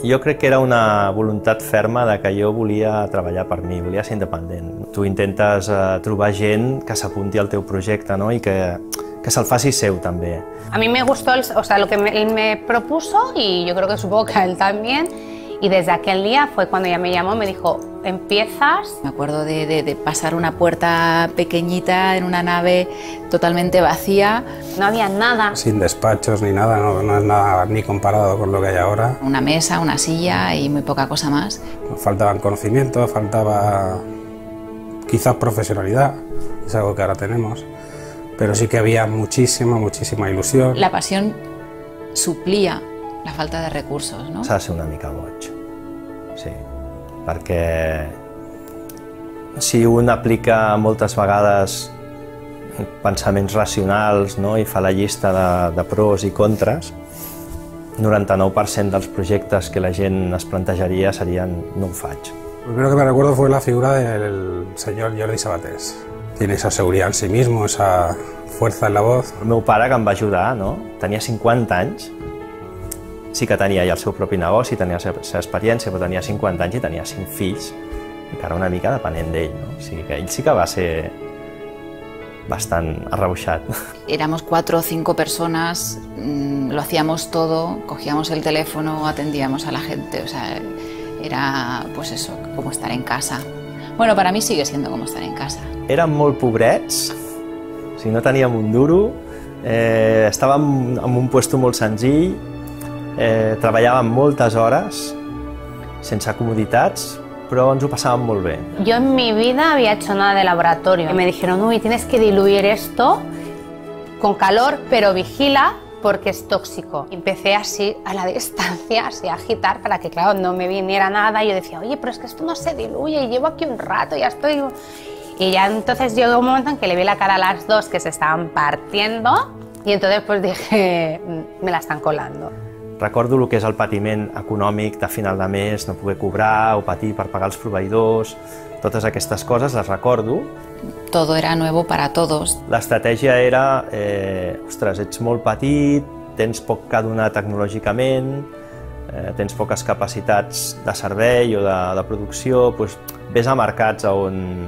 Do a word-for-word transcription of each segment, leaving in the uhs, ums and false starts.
Jo crec que era una voluntat ferma de que jo volia treballar per mi, volia ser independent. Tu intentes eh, trobar gent que s'apunti al teu projecte, ¿no? I que, que se'l faci seu també. A mí me gustó el, o sea, lo que me, él me propuso y yo creo que supongo que a él también. Y desde aquel día fue cuando ella me llamó y me dijo, empiezas. Me acuerdo de, de, de pasar una puerta pequeñita en una nave totalmente vacía. No había nada. Sin despachos ni nada, no, no es nada ni comparado con lo que hay ahora. Una mesa, una silla y muy poca cosa más. Faltaban conocimientos, faltaba quizás profesionalidad, es algo que ahora tenemos. Pero sí que había muchísima, muchísima ilusión. La pasión suplía la falta de recursos, no? S'ha de ser una mica boig, sí, perquè si un aplica moltes vegades pensaments racionals, no? I fa la llista de, de pros i contres, noranta-nou per cent dels projectes que la gent es plantejaria serien no ho faig. Lo primero que me recuerdo fue la figura del señor Jordi Sabatés. Tiene esa seguridad en sí mismo, esa fuerza en la voz. El meu pare, que em va ajudar, no? Tenia cinquanta anys, sí que tenia ja el seu propi negoci, tenia la seva experiència, però tenia cinquanta anys i tenia cinc fills, encara una mica depenent d'ell, no? O sigui que ell sí que va ser bastant arrauxat. Éramos cuatro o cinco personas, mmm, lo hacíamos todo, cogíamos el teléfono, atendíamos a la gente, o sea, era pues eso, como estar en casa. Bueno, para mí sigue siendo como estar en casa. Érem molt pobrets, o sigui, no teníem un duro, eh, estàvem en un puesto molt senzill, eh, treballàvem moltes hores, sense comoditats, però ens ho passàvem molt bé. Yo en mi vida había hecho nada de laboratorio. Me dijeron, uy, tienes que diluir esto con calor, pero vigila porque es tóxico. Empecé así, a la distancia, así a agitar para que, claro, no me viniera nada. Y yo decía, oye, pero es que esto no se diluye y llevo aquí un rato, ya estoy... Y ya entonces llegó un momento en que le vi la cara a las dos que se estaban partiendo y entonces pues dije, me la están colando. Recordo el que és el patiment econòmic de final de mes, no poder cobrar o patir per pagar els proveïdors, totes aquestes coses les recordo. Todo era nuevo para todos. L'estratègia era, eh, ostres, ets molt petit, tens poc que donar tecnològicament, eh, tens poques capacitats de servei o de, de producció, doncs ves a mercats on,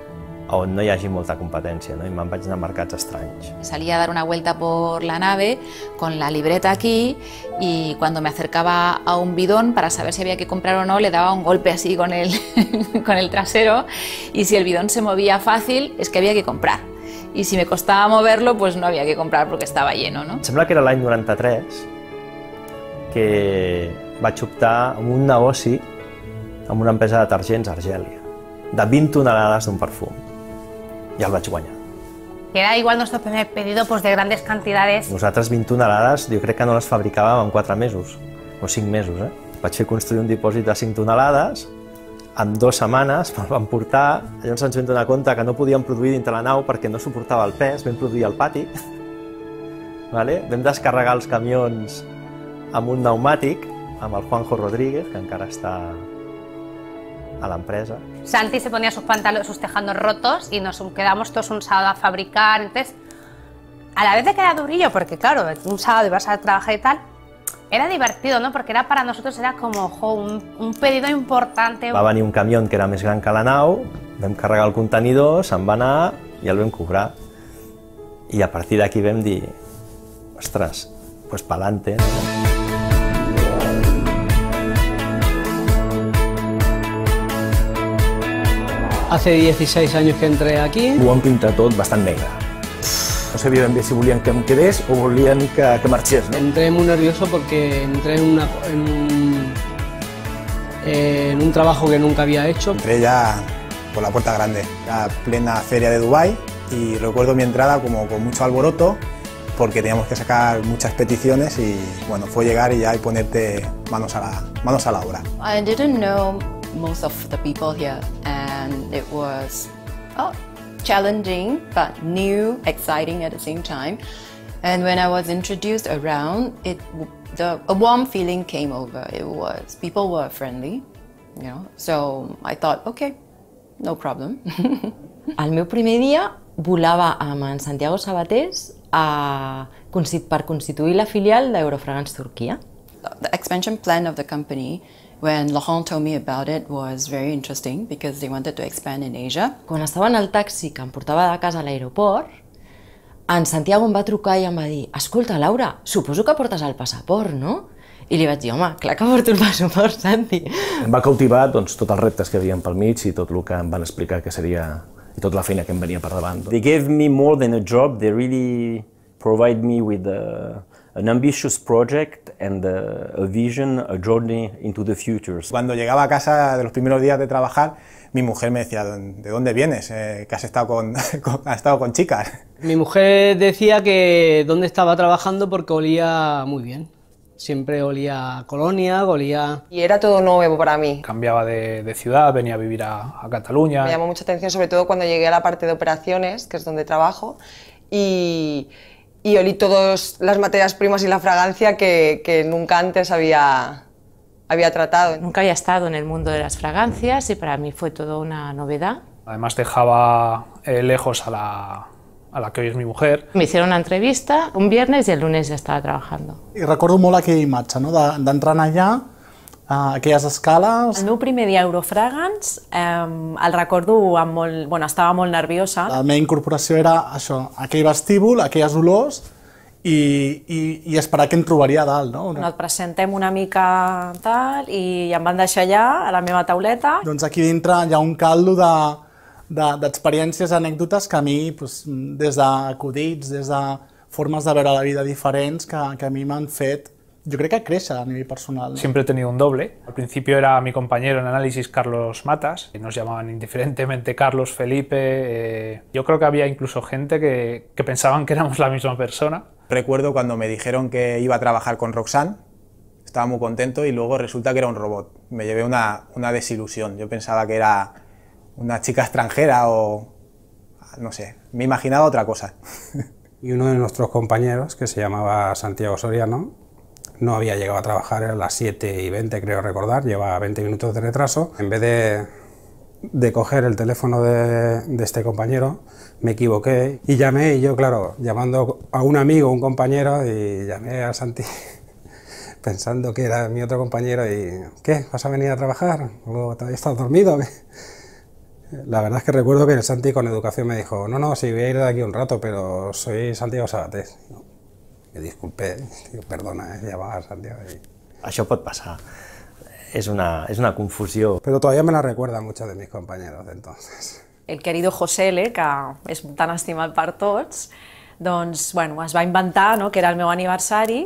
on no hi hagi molta competència, ¿no? I me'n vaig anar a mercats estranys. Salía a dar una vuelta por la nave con la libreta aquí y cuando me acercaba a un bidón para saber si había que comprar o no, le daba un golpe así con el, con el trasero y si el bidón se movía fácil es que había que comprar. Y si me costaba moverlo, pues no había que comprar porque estava lleno, no? Em sembla que era l'any noranta-tres que vaig optar en un negoci amb una empresa de detergents a Argèlia, de vint tonelades d'un perfum. I el vaig guanyar. Era igual nuestro primer pedido pues, de grandes cantidades. Nosaltres vint tonelades jo crec que no les fabricàvem en quatre mesos, o cinc mesos. Eh? Vaig fer construir un dipòsit de cinc tonelades, en dues setmanes me'l van portar, llavors ens vam donar compte que no podíem produir dintre la nau perquè no suportava el pes, vam produir al pati. Vale? Vam descarregar els camions amb un pneumàtic, amb el Juanjo Rodríguez, que encara està a la empresa. Santi se ponía sus pantalones, sus tejanos rotos y nos quedamos todos un sábado a fabricar. Entonces, a la vez de que era durillo, porque claro, un sábado ibas a trabajar y tal, era divertido, ¿no? Porque era para nosotros era como ojo, un, un pedido importante. Va venir un camió que era més gran que la nau, vam carregar el contenidor, se'n va anar i el vam cobrar. I a partir d'aquí vam dir, ostres, pues pa'lante, no? Hace dieciséis años que entré aquí. Ho han pintat tot bastant negre. No sabia ben bé si volien que em quedés o volien que, que marxés. ¿No? Entré muy nervioso porque entré en, una, en, un, en un trabajo que nunca había hecho. Entré ya por la puerta grande, la plena feria de Dubái, y recuerdo mi entrada como con mucho alboroto porque teníamos que sacar muchas peticiones y bueno, fue llegar y ya y ponerte manos a la, manos a la obra. I didn't know most of the people here and it was oh, challenging but new, exciting at the same time. And when I was introduced around, it the a warm feeling came over. It was people were friendly, you know. So I thought, okay, no problem. El meu primer dia volava amb en Santiago Sabatés a, per constituir la filial d'Eurofragants Turquia. The expansion plan of the company, when Laurent told me about it, was very interesting because they wanted to expand in Asia. Quan estava en el taxi que em portava de casa a l'aeroport, en Santiago em va trucar i em va dir: escolta, Laura, suposo que portes el passaport, no? I li vaig dir: home, clar que porto el passaport, Santi. Em va cautivar doncs, tots els reptes que havien pel mig i tot el que em van explicar que seria i tota la feina que em venia per davant. They gave me more than a job, they really provide me with a, an ambitious project and a, a vision, a journey into the future. Cuando llegaba a casa de los primeros días de trabajar, mi mujer me decía: ¿de dónde vienes? Eh, ¿Que has estado con, con, has estado con chicas? Mi mujer decía que dónde estaba trabajando porque olía muy bien. Siempre olía a colonia, olía... Y era todo nuevo para mí. Cambiaba de, de ciudad, venía a vivir a, a Cataluña. Me llamó mucha atención, sobre todo cuando llegué a la parte de operaciones, que es donde trabajo, y, y olí todas las materias primas y la fragancia que, que nunca antes había, había tratado. Nunca había estado en el mundo de las fragancias y para mí fue todo una novedad. Además dejaba eh, lejos a la, a la que hoy es mi mujer. Me hicieron una entrevista un viernes y el lunes ya estaba trabajando. I recordo molt aquella imatge, no? d'entrar de, allà, a aquelles escales... El meu primer dia a Eurofragance eh, el recordo amb molt... Bueno, estava molt nerviosa. La meva incorporació era això, aquell vestíbul, aquelles olors i, i, i esperar què em trobaria a dalt, no? Et presentem una mica tal i em van deixar allà, a la meva tauleta. Doncs aquí dintre hi ha un caldo de d'experiències, anècdotes que a mi, pues, des d'acudits, des de formes de veure la vida diferents, que, que a mi m'han fet, yo creo que crece a nivel personal, ¿no? Siempre he tenido un doble. Al principio era mi compañero en análisis, Carlos Matas, y nos llamaban indiferentemente Carlos, Felipe. Eh, yo creo que había incluso gente que, que pensaban que éramos la misma persona. Recuerdo cuando me dijeron que iba a trabajar con Roxanne, estaba muy contento y luego resulta que era un robot. Me llevé una, una desilusión. Yo pensaba que era una chica extranjera o no sé, me imaginaba otra cosa. Y uno de nuestros compañeros, que se llamaba Santiago Soriano, no había llegado a trabajar, a las siete y veinte creo recordar, llevaba veinte minutos de retraso. En vez de, de coger el teléfono de, de este compañero, me equivoqué y llamé, y yo claro, llamando a un amigo, un compañero, y llamé a Santi pensando que era mi otro compañero y ¿qué? ¿Vas a venir a trabajar? ¿O todavía estás dormido? La verdad es que recuerdo que el Santi con educación me dijo: no, no, sí, voy a ir de aquí un rato, pero soy Santiago Sabatés. Me disculpé, digo, perdona, eh, llamaba a Santiago. Y... Això pot passar, és una, és una confusió. Pero todavía me la recuerdan muchos de mis compañeros de entonces. El querido José L, que és tan estimat per tots, doncs, bueno, es va inventar, no?, que era el meu aniversari,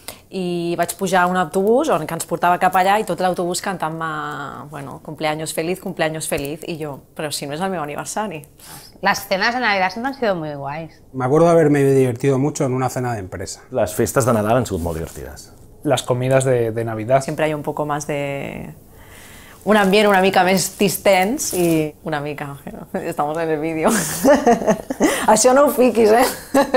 i vaig pujar a un autobús on, que ens portava cap allà i tot l'autobús cantant-me, bueno, cumpleaños feliz, cumpleaños feliz, i jo, però si no és el meu aniversari. Las cenas de Navidad siempre han sido muy guays. Me acuerdo de haberme divertido mucho en una cena de empresa. Las festas de Nadal han sido muy divertidas. Las comidas de, de Navidad. Siempre hay un poco más de... un ambient una mica més distens i una mica... Estamos en el vídeo. Això no ho fiquis, eh?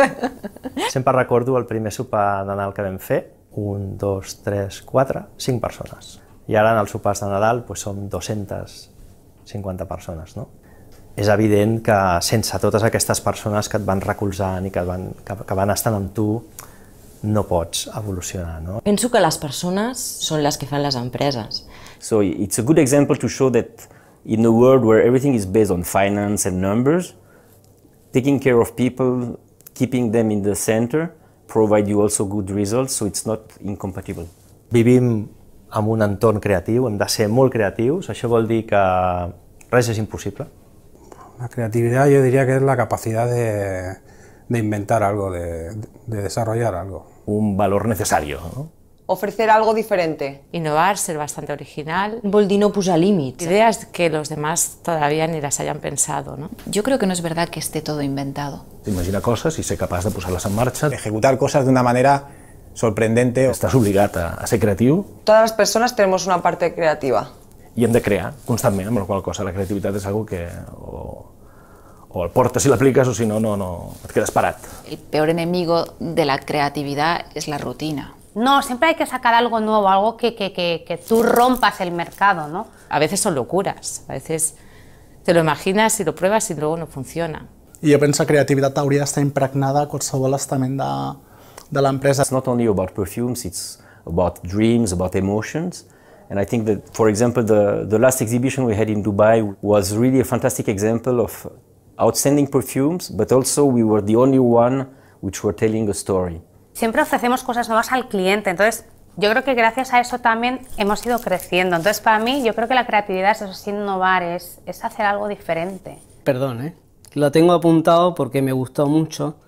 Sempre recordo el primer sopar de Nadal que vam fer, un, dos, tres, quatre, cinc persones. I ara en els sopars de Nadal doncs, som dues-centes cinquanta persones, no? És evident que sense totes aquestes persones que et van recolzant i que, van, que, que van estant amb tu, no pots evolucionar, no? Penso que les persones són les que fan les empreses. So it's a good example to show that in a world where everything is based on finance and numbers, taking care of people, keeping them in the center, provide you also good results, so it's not incompatible. Vivim en un entorn creatiu, hem de ser molt creatius, això vol dir que res és impossible. La creatividad yo diría que es la capacidad de, de inventar algo, de, de desarrollar algo. Un valor necesario, ¿no? Ofrecer algo diferente. Innovar, ser bastante original. Vol dir no posar límits. Ideas que los demás todavía ni las hayan pensado, ¿no? Yo creo que no es verdad que esté todo inventado. Imagina cosas y ser capaz de posarlas en marcha. Ejecutar cosas de una manera sorprendente. Estás obligat a, a ser creatiu. Todas las personas tenemos una parte creativa. I hem de crear constantment, amb la qual cosa la creativitat és algo que o, o el portes i l'apliques o si no, no, no, et quedes parat. El peor enemigo de la creatividad es la rutina. No, siempre hay que sacar algo nuevo, algo que, que, que, que tú rompas el mercado, ¿no? A veces son locuras, a veces te lo imaginas y lo pruebas y luego no funciona. I jo penso que la creativitat hauria d'estar impregnada a qualsevol estament de, de l'empresa. It's not only about perfumes, it's about dreams, about emotions. And I think that, for example, the, the last exhibition we had in Dubai was really a fantastic example of outstanding perfumes, but also we were the only one which were telling a story. Siempre ofrecemos cosas nuevas al cliente, entonces yo creo que gracias a eso también hemos ido creciendo. Entonces para mí yo creo que la creatividad es, eso, es innovar, es, es hacer algo diferente. Perdón, ¿eh? Lo tengo apuntado porque me gustó mucho.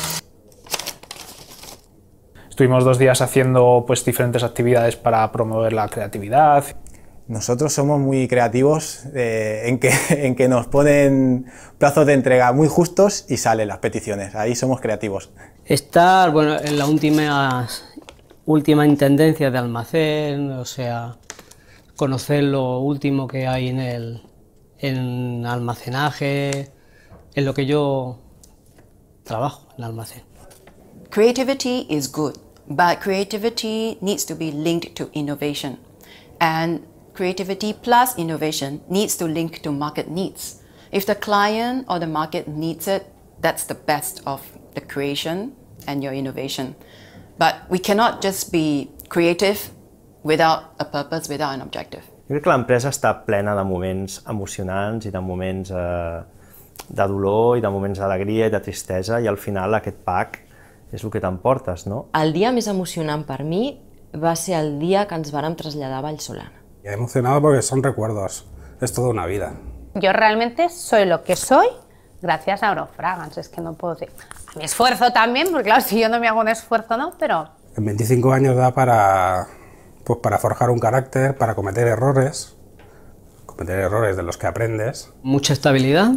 Estuvimos dos días haciendo pues, diferentes actividades para promover la creatividad. Nosotros somos muy creativos eh, en, que, en que nos ponen plazos de entrega muy justos y salen las peticiones. Ahí somos creativos. Estar, bueno, en la última, última intendencia de almacén, o sea, conocer lo último que hay en el en almacenaje, en lo que yo trabajo, en el almacén. Creativity is good, but creativity needs to be linked to innovation. And creativity plus innovation needs to link to market needs. If the client or the market needs it, that's the best of the creation and your innovation. But we cannot just be creative without a purpose, without an objective. Jo crec que l'empresa està plena de moments emocionants i de moments eh, de dolor i de moments d'alegria i de tristesa, i al final aquest pack és el que t'emportes, no? El dia més emocionant per mi va ser el dia que ens vàrem traslladar a Vallsolana. He emocionado porque son recuerdos, es toda una vida. Yo realmente soy lo que soy gracias a Eurofragrance, es que no puedo decir. A mi esfuerzo también, porque claro, si yo no me hago un esfuerzo, no, pero... En veinticinco años da para, pues para forjar un carácter, para cometer errores, cometer errores de los que aprendes. Mucha estabilidad,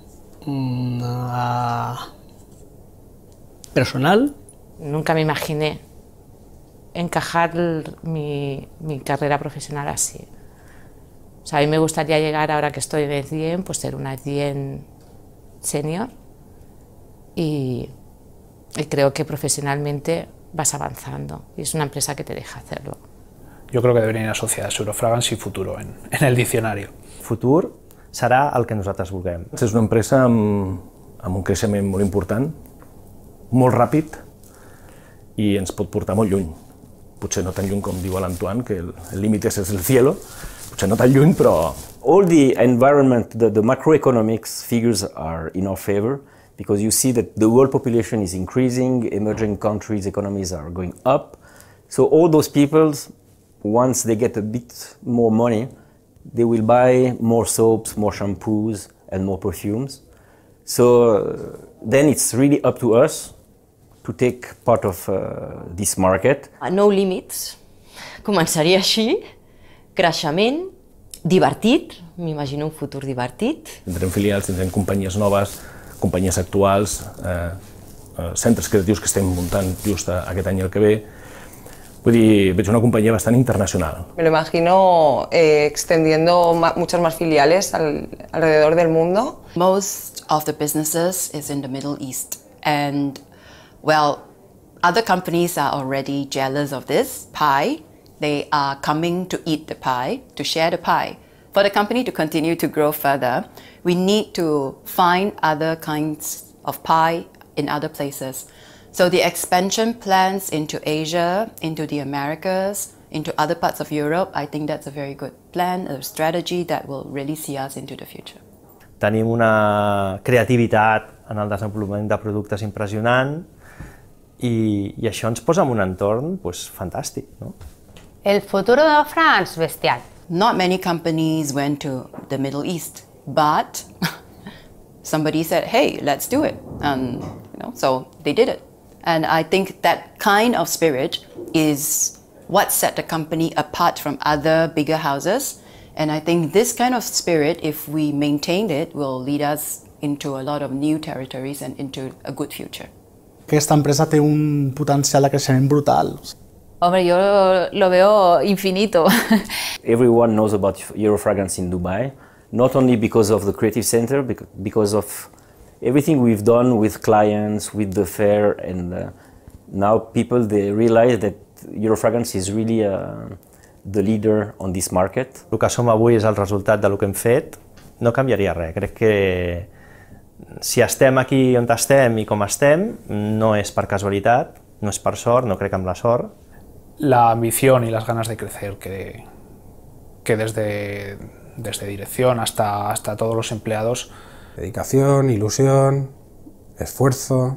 una... personal. Nunca me imaginé encajar mi, mi carrera profesional así. O sea, a mí me gustaría llegar, ahora que estoy en E D I E M, pues ser una E D I E M senior y, y creo que profesionalmente vas avanzando y es una empresa que te deja hacerlo. Yo creo que deberían ir asociades Eurofragrance i Futuro en, en el diccionari. Futur serà el que nosaltres vulguem. És una empresa amb, amb un creixement molt important, molt ràpid, i ens pot portar molt lluny. Potser no tan lluny com diu l'Antoine, que el límit és el cielo, potser no tan lluny, però... All the environment, the, the macroeconomics figures are in our favor, because you see that the world population is increasing, emerging countries' economies are going up. So all those people, once they get a bit more money, they will buy more soaps, more shampoos, and more perfumes. So uh, then it's really up to us to take part of uh, this market. No limits, començaria així, creixement, divertit, m'imagino un futur divertit. Tindrem filials, tindrem companyies noves, companyies actuals, eh, eh, centres creatius que estem muntant just aquest any i el que ve. Vull dir, veig una companyia bastant internacional. Me lo imagino eh, extendiendo ma muchas más filiales al alrededor del mundo. Most of the businesses is in the Middle East, and well, other companies are already jealous of this pie. They are coming to eat the pie, to share the pie. For the company to continue to grow further, we need to find other kinds of pie in other places. So the expansion plans into Asia, into the Americas, into other parts of Europe, I think that's a very good plan, a strategy that will really see us into the future. Tenim una creativitat en el desenvolupament de productes impressionant i, i això ens posa en un entorn pues, fantàstic, no? El futuro de France, bestial. Not many companies went to the Middle East, but somebody said, hey, let's do it. And you know, so they did it. And I think that kind of spirit is what set the company apart from other bigger houses. And I think this kind of spirit, if we maintain it, will lead us into a lot of new territories and into a good future. Aquesta empresa té un potencial de creixement brutal. Hombre, yo lo veo infinito. Everyone knows about Eurofragrance in Dubai, not only because of the creative center, because of everything we've done with clients, with the fair, and uh, now people they realize that Eurofragrance is really uh, the leader on this market. El que som avui és el resultat del que hem fet, no canviaria res. Crec que si estem aquí on estem i com estem, no és per casualitat, no és per sort, no crec en la sort. la ambición y las ganas de crecer que, que desde, desde dirección hasta, hasta todos los empleados. Dedicación, ilusión, esfuerzo,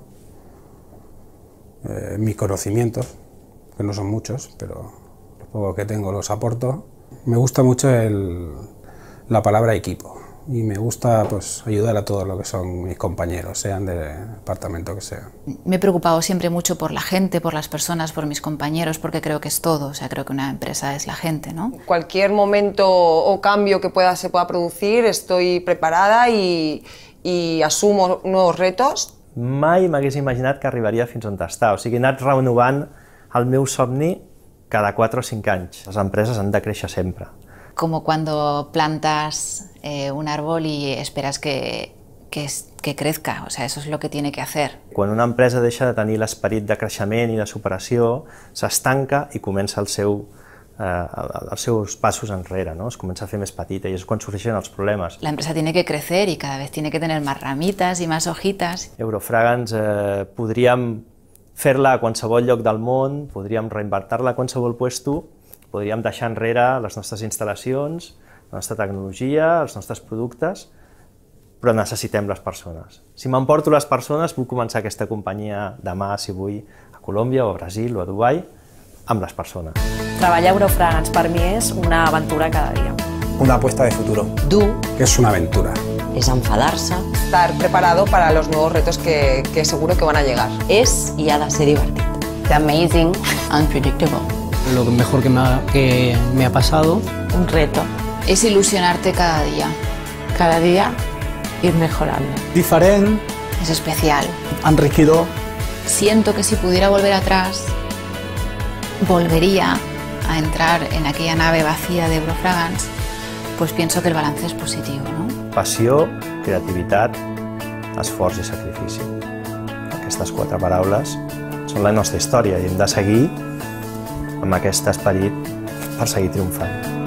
eh, mis conocimientos, que no son muchos, pero lo poco que tengo los aporto. Me gusta mucho el, la palabra equipo. Y me gusta pues, ayudar a todos los que son mis compañeros, sean del departamento que sean. Me he preocupado siempre mucho por la gente, por las personas, por mis compañeros, porque creo que es todo. O sea, creo que una empresa es la gente, ¿no? Cualquier momento o cambio que pueda, se pueda producir, estoy preparada y, y asumo nuevos retos. Mai m'hagués imaginat que arribaria fins on està. O sigui, he anat renovant el meu somni cada quatre o cinc anys. Les empreses han de créixer sempre. Como cuando plantas eh, un árbol y esperas que, que, que crezca, o sea, eso es lo que tiene que hacer. Quan una empresa deixa de tenir l'esperit de creixement i de superació, s'estanca i comença el seu, eh, els seus passos enrere, no? Es comença a fer més petita i és quan sorgeixen els problemes. La empresa tiene que crecer y cada vez tiene que tener más ramitas y más hojitas. Eurofragance eh, podríem fer-la a qualsevol lloc del món, podríem reinventar-la a qualsevol puesto, podríem deixar enrere les nostres instal·lacions, la nostra tecnologia, els nostres productes, però necessitem les persones. Si m'emporto les persones, puc començar aquesta companyia demà, si vull, a Colòmbia o a Brasil o a Dubai, amb les persones. Treballar a Eurofragance per mi és una aventura cada dia. Una apuesta de futuro. Dur. Es una aventura. Es enfadarse. Estar preparado para los nuevos retos que, que seguro que van a llegar. Es y ha de ser divertido. Amazing. Unpredictable. Lo mejor que me ha, que me ha pasado. Un reto. Es ilusionarte cada día. Cada día ir mejorando. Diferent. Es especial. Enriquidor. Siento que si pudiera volver atrás, volvería a entrar en aquella nave vacía de Eurofragance, pues pienso que el balance es positivo, ¿no? Passió, creativitat, esforç i sacrifici. Aquestes quatre paraules són la nostra història i hem de seguir amb aquest esperit per seguir triomfant.